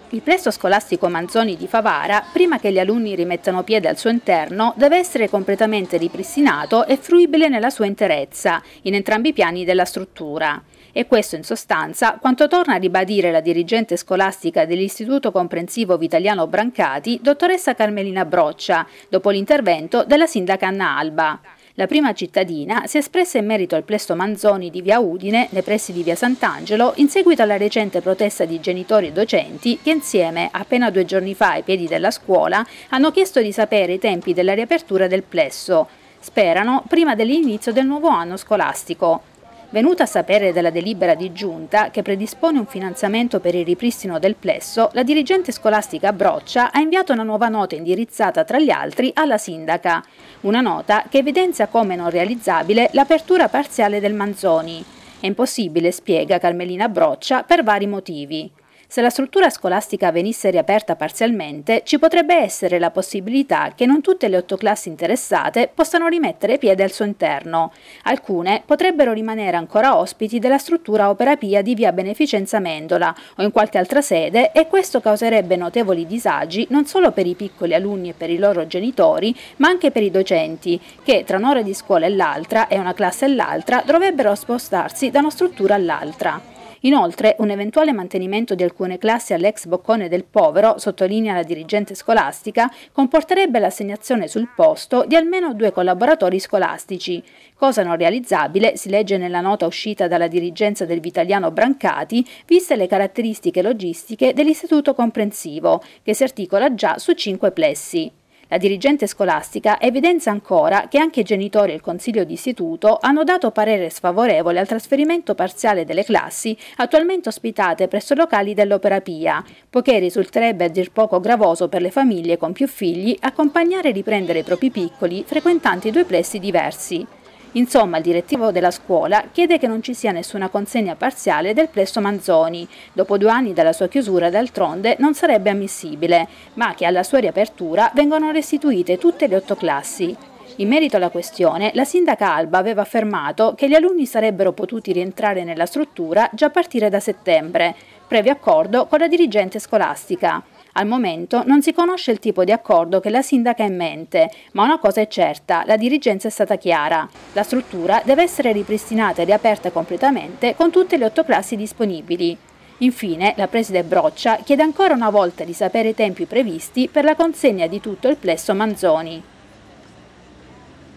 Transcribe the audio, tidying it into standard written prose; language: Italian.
Il plesso scolastico Manzoni di Favara, prima che gli alunni rimettano piede al suo interno, deve essere completamente ripristinato e fruibile nella sua interezza, in entrambi i piani della struttura. E questo in sostanza quanto torna a ribadire la dirigente scolastica dell'Istituto Comprensivo Vitaliano Brancati, dottoressa Carmelina Broccia, dopo l'intervento della sindaca Anna Alba. La prima cittadina si è espressa in merito al plesso Manzoni di via Udine, nei pressi di via Sant'Angelo, in seguito alla recente protesta di genitori e docenti che insieme, appena 2 giorni fa ai piedi della scuola, hanno chiesto di sapere i tempi della riapertura del plesso. Sperano prima dell'inizio del nuovo anno scolastico. Venuta a sapere della delibera di giunta che predispone un finanziamento per il ripristino del plesso, la dirigente scolastica Broccia ha inviato una nuova nota indirizzata tra gli altri alla sindaca. Una nota che evidenzia come non realizzabile l'apertura parziale del Manzoni. È impossibile, spiega Carmelina Broccia, per vari motivi. Se la struttura scolastica venisse riaperta parzialmente, ci potrebbe essere la possibilità che non tutte le 8 classi interessate possano rimettere piede al suo interno. Alcune potrebbero rimanere ancora ospiti della struttura Opera Pia di via Beneficenza Mendola o in qualche altra sede, e questo causerebbe notevoli disagi non solo per i piccoli alunni e per i loro genitori, ma anche per i docenti, che tra un'ora di scuola e l'altra e una classe e l'altra dovrebbero spostarsi da una struttura all'altra. Inoltre, un eventuale mantenimento di alcune classi all'ex Boccone del Povero, sottolinea la dirigente scolastica, comporterebbe l'assegnazione sul posto di almeno 2 collaboratori scolastici, cosa non realizzabile, si legge nella nota uscita dalla dirigenza del Vitaliano Brancati, viste le caratteristiche logistiche dell'istituto comprensivo, che si articola già su 5 plessi. La dirigente scolastica evidenzia ancora che anche i genitori e il consiglio di istituto hanno dato parere sfavorevole al trasferimento parziale delle classi attualmente ospitate presso i locali dell'Opera Pia, poiché risulterebbe a dir poco gravoso per le famiglie con più figli accompagnare e riprendere i propri piccoli frequentanti 2 plessi diversi. Insomma, il direttivo della scuola chiede che non ci sia nessuna consegna parziale del plesso Manzoni. Dopo 2 anni dalla sua chiusura, d'altronde, non sarebbe ammissibile, ma che alla sua riapertura vengano restituite tutte le 8 classi. In merito alla questione, la sindaca Alba aveva affermato che gli alunni sarebbero potuti rientrare nella struttura già a partire da settembre, previo accordo con la dirigente scolastica. Al momento non si conosce il tipo di accordo che la sindaca ha in mente, ma una cosa è certa, la dirigenza è stata chiara. La struttura deve essere ripristinata e riaperta completamente con tutte le 8 classi disponibili. Infine, la preside Broccia chiede ancora una volta di sapere i tempi previsti per la consegna di tutto il plesso Manzoni.